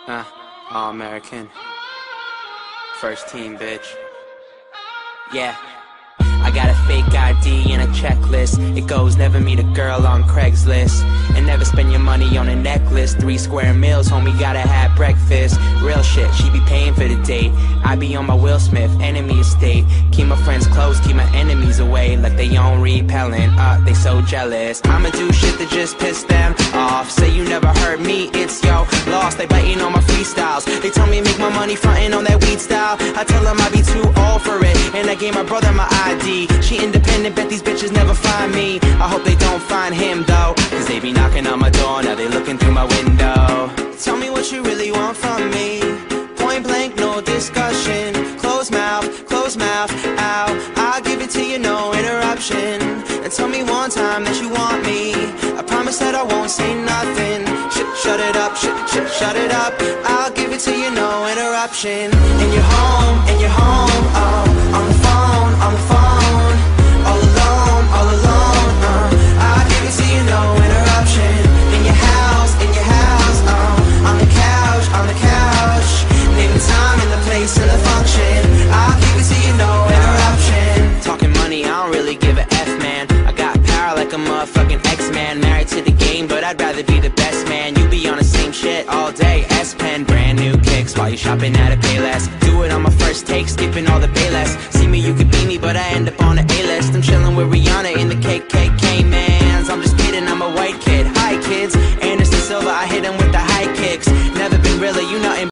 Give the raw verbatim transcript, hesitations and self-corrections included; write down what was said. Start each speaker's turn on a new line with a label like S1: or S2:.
S1: Uh, all American. First team, bitch. Yeah. I got a fake I D and a checklist. It goes, never meet a girl on Craigslist, and never spend your money on a necklace. Three square meals, homie, gotta have breakfast. Real shit, she be paying for the date. I be on my Will Smith, enemy estate. Keep my friends close, keep my enemies away. Like they own repellent, uh, they so jealous. I'ma do shit that just piss them off. Say you never heard me, it's yo lost. They biting on my freestyles. They tell me make my money frontin' on that weed style. I tell them I be too old for it, and I gave my brother my I D. She independent, bet these bitches never find me. I hope they don't find him though, cause they be knocking on my door, now they looking through my window. Tell me what you really want from me. Point blank, no discussion. Close mouth, close mouth, ow. I'll give it to you, no interruption. And tell me one time that you want me. I promise that I won't say nothing. Sh shut it up, sh sh shut it up. I'll give it to you, no interruption. And you're home, and you're home, oh. On the phone, on the phone. All alone, all alone, uh. I'll give it to you, no interruption. In your house, in your house, uh. On the couch, on the couch. Name the time and the place and the function. I'll give it to you, no interruption. Talking money, I don't really give a F, man. I got power like a motherfucking X-Man. Married to the game, but I'd rather be the best man. You be on the same shit all day. S-Pen, brand new kicks while you shopping at a Payless.